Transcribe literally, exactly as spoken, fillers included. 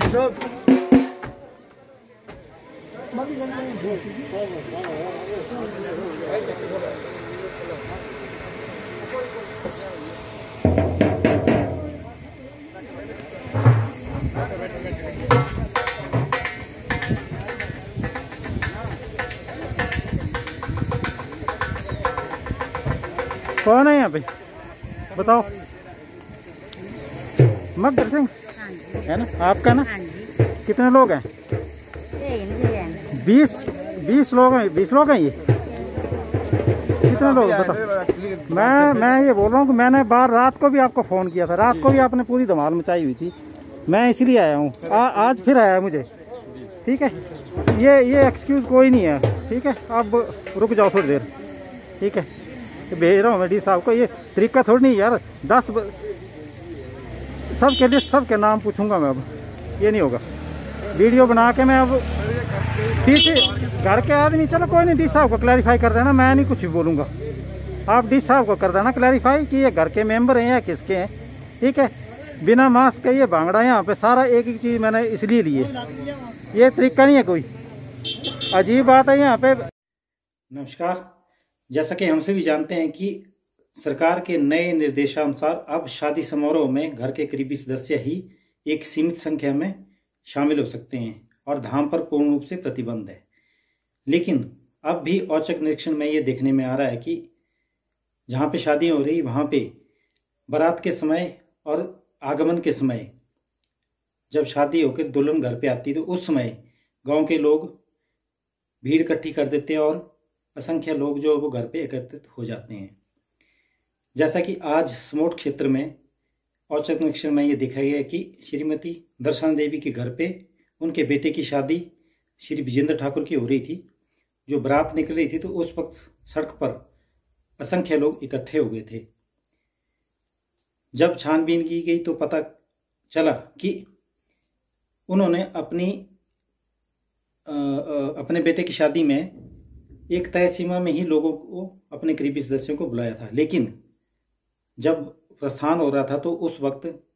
कौन है यहाँ पे बताओ? मगर सिंह है ना आपका ना? कितने लोग हैं? बीस बीस लोग हैं। बीस लोग हैं ये? कितने लोग बताओ? मैं मैं ये बोल रहा हूँ कि मैंने बाहर रात को भी आपको फ़ोन किया था। रात को भी आपने पूरी धमाल मचाई हुई थी। मैं इसलिए आया हूँ, आज फिर आया मुझे। ठीक है, ये ये एक्सक्यूज़ कोई नहीं है। ठीक है, अब रुक जाओ थोड़ी देर। ठीक है, भेज रहा हूँ मैं डी साहब को। ये तरीका थोड़ी नहीं यार, दस सबके लिस्ट सबके नाम पूछूंगा मैं। अब ये नहीं होगा। वीडियो बना के मैं अब डी घर के आदमी, चलो कोई नहीं, डी साहब को क्लैरिफाई कर देना। मैं नहीं कुछ भी बोलूँगा, आप डी साहब को कर देना क्लैरिफाई कि ये घर के मेंबर हैं या किसके हैं। ठीक है, बिना मास्क के ये भांगड़ा यहाँ पे सारा एक एक चीज़ मैंने इसलिए लिए। ये तरीका नहीं है, कोई अजीब बात है यहाँ पे। नमस्कार। जैसा कि हम सभी जानते हैं कि सरकार के नए निर्देशानुसार अब शादी समारोह में घर के करीबी सदस्य ही एक सीमित संख्या में शामिल हो सकते हैं और धाम पर पूर्ण रूप से प्रतिबंध है। लेकिन अब भी औचक निरीक्षण में ये देखने में आ रहा है कि जहाँ पे शादियाँ हो रही वहाँ पे बारात के समय और आगमन के समय, जब शादी होकर दुल्हन घर पे आती है तो उस समय गांव के लोग भीड़ इकट्ठी कर देते हैं और असंख्य लोग जो वो घर पे एकत्रित हो जाते हैं। जैसा कि आज समोट क्षेत्र में औचक निरीक्षण में ये देखा गया कि श्रीमती दर्शन देवी के घर पे उनके बेटे की शादी श्री विजेंद्र ठाकुर की हो रही थी। जो बारात निकल रही थी तो उस वक्त सड़क पर असंख्य लोग इकट्ठे हो गए थे। जब छानबीन की गई तो पता चला कि उन्होंने अपनी आ, आ, अपने बेटे की शादी में एक तय सीमा में ही लोगों को, अपने करीबी सदस्यों को बुलाया था। लेकिन जब प्रस्थान हो रहा था तो उस वक्त